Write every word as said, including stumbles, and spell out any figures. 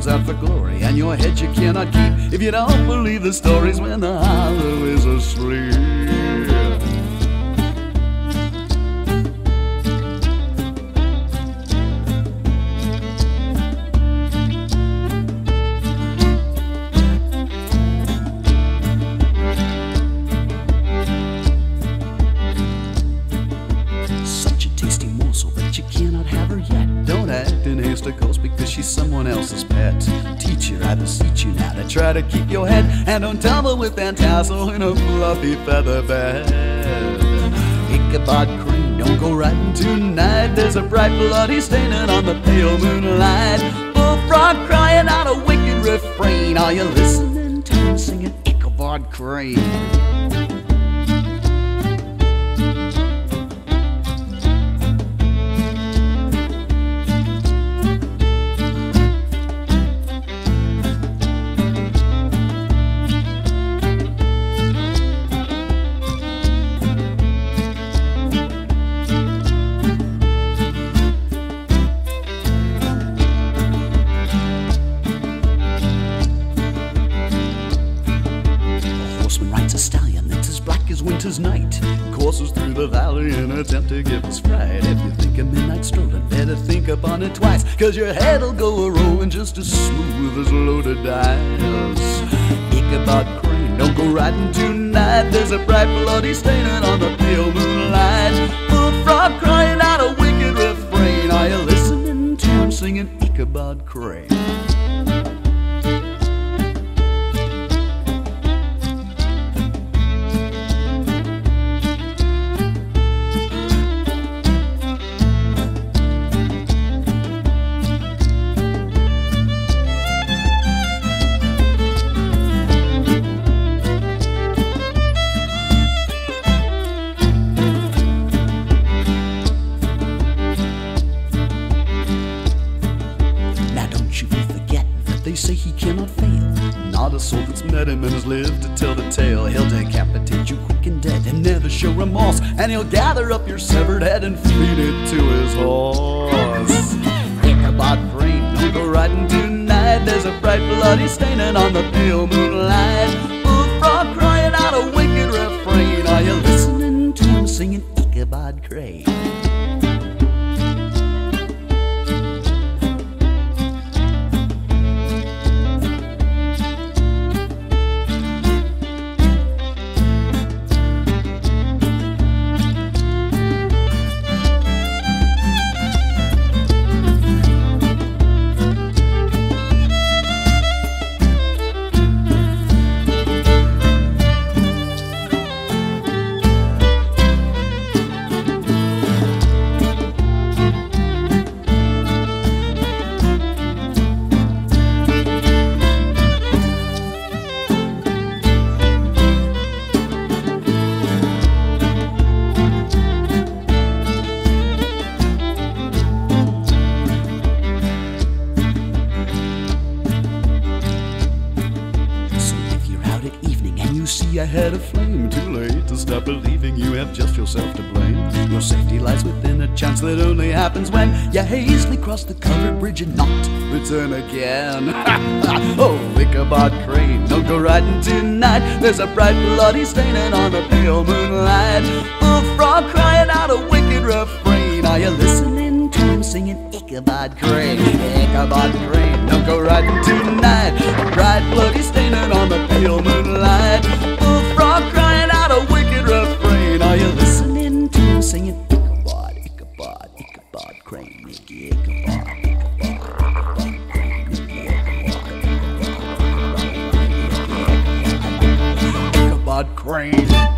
arms out for glory, and your head you cannot keep if you don't believe the stories when the hollow is asleep. But you cannot have her yet. Don't act in haste, of course, because she's someone else's pet. Teacher, I beseech you now to try to keep your head, and don't tumble with that tassel in a fluffy feather bed. Ichabod Crane, don't go riding tonight. There's a bright bloody staining on the pale moonlight. Bullfrog crying out a wicked refrain. Are you listening to him singing Ichabod Crane? A stallion that's as black as winter's night courses through the valley in an attempt to give us fright. If you think a midnight strolling, better think upon it twice, cause your head'll go a-rolling just as smooth as loaded dice. Ichabod Crane, don't go riding tonight. There's a bright bloody staining on the pale moonlight. Bullfrog crying out a wicked refrain. Are you listening to him singing Ichabod Crane? They say he cannot fail. Not a soul that's met him and has lived to tell the tale. He'll decapitate you quick and dead and never show remorse, and he'll gather up your severed head and feed it to his horse. Ichabod Crane, don't go riding tonight. There's a bright bloody staining on the pale moonlight. Bullfrog crying out a wicked refrain. Are you listening to him singing Ichabod Crane? See a head of flame, too late to stop believing you have just yourself to blame. Your safety lies within a chance that only happens when you hastily cross the covered bridge and not return again. Oh, Ichabod Crane, don't go riding tonight. There's a bright bloody staining on the pale moonlight. Bullfrog crying out a wicked refrain. Are you listening to him singing Ichabod Crane? Ichabod Crane, don't go riding tonight. A bright bloody staining on the pale moonlight. Bullfrog crying out a wicked refrain. Are you listening to him singing Ichabod, Ichabod, Ichabod Crane, Nicky Ichabod, Ichabod, Ichabod Crane, Nicky Ichabod, Ichabod Crane.